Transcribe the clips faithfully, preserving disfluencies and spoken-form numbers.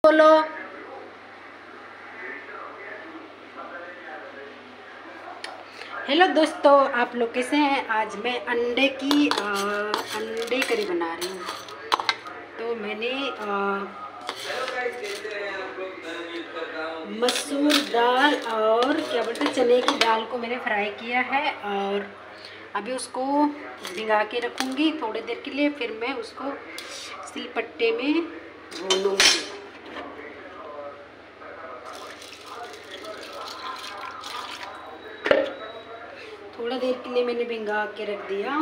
बोलो। हेलो दोस्तों, आप लोग कैसे हैं। आज मैं अंडे की आ, अंडे करी बना रही हूँ। तो मैंने आ, मसूर दाल और क्या बोलते हैं चने की दाल को मैंने फ्राई किया है और अभी उसको भिगा के रखूँगी थोड़ी देर के लिए। फिर मैं उसको सिलपट्टे में भूनूँगी। थोड़ा देर के लिए मैंने भिगा के रख दिया।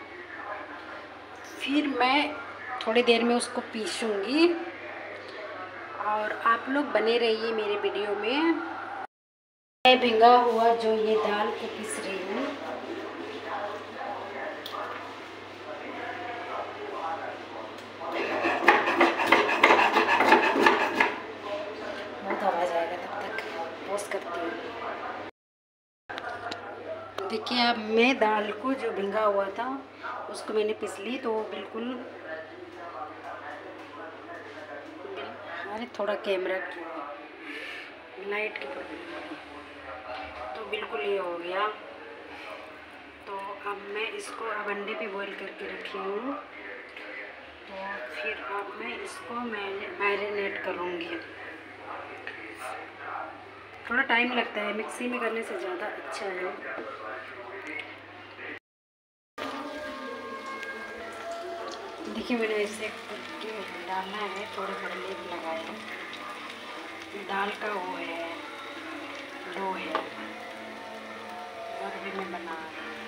फिर मैं थोड़ी देर में उसको पीसूँगी और आप लोग बने रहिए मेरे वीडियो में। मैं भिगा हुआ जो ये दाल को पीस रही हूँ। बहुत आवाज़ आएगा, तब तक पॉज करती हूँ। देखिए, अब मैं दाल को जो भिगा हुआ था उसको मैंने पीस ली। तो बिल्कुल, अरे थोड़ा कैमरा लाइट की प्रॉब्लम, तो बिल्कुल ये हो गया। तो अब मैं इसको अब अंडे पे बॉईल करके रखी हूँ। तो फिर अब मैं इसको मैरिनेट करूँगी। थोड़ा टाइम लगता है, मिक्सी में करने से ज़्यादा अच्छा है। देखिए, मैंने ऐसे करके डालना है, थोड़ा थोड़ा लेप लगाया। दाल का वो है, डो है और भी मैं बना रही हूँ।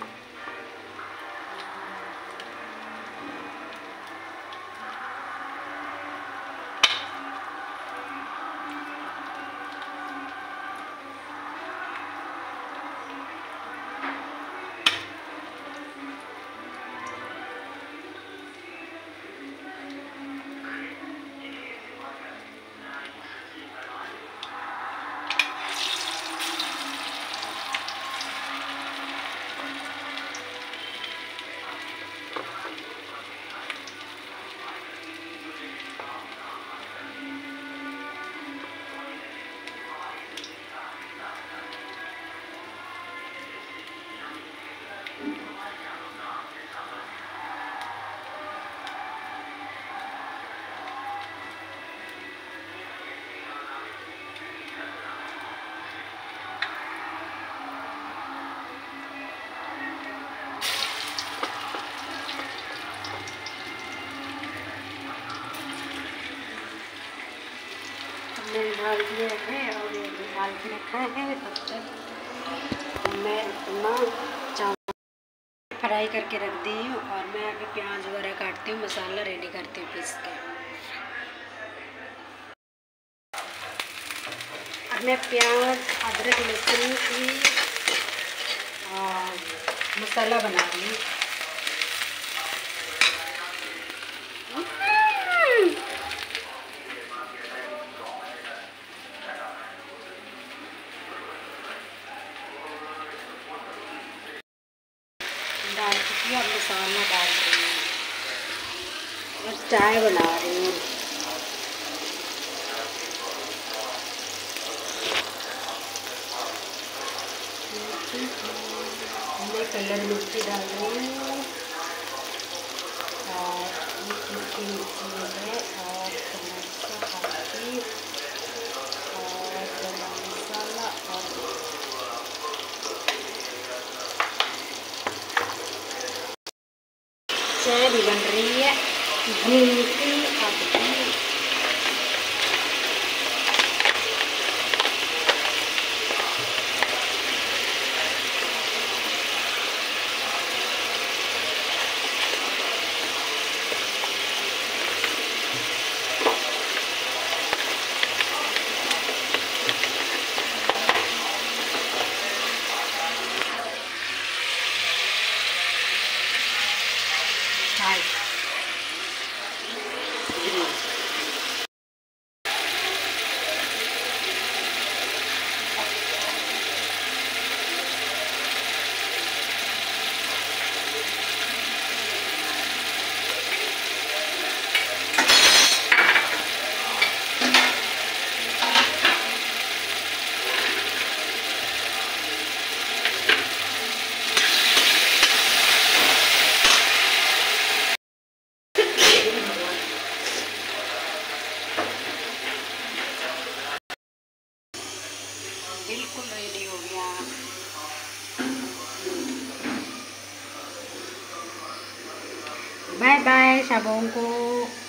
मैंने डाल दिया है और ये डाल के रखा है। तब तक मैं अपना चावल फ्राई करके रख दी हूँ और मैं अभी प्याज वगैरह काटती हूँ, मसाला रेडी करती हूँ पीस के। अब मैं प्याज अदरक लहसुन की मसाला बना रही हूँ। डाल चुकी अब मसाला डाल रही हूँ और चाय बना रही हूँ। मैं कलर मिर्ची डाल रही हूँ और मिर्ची मिर्ची है और टमाटर हल्दी और गरम मसाला और चाय भी बन रही है। घूमती अब चाय बाय बाय सबों को।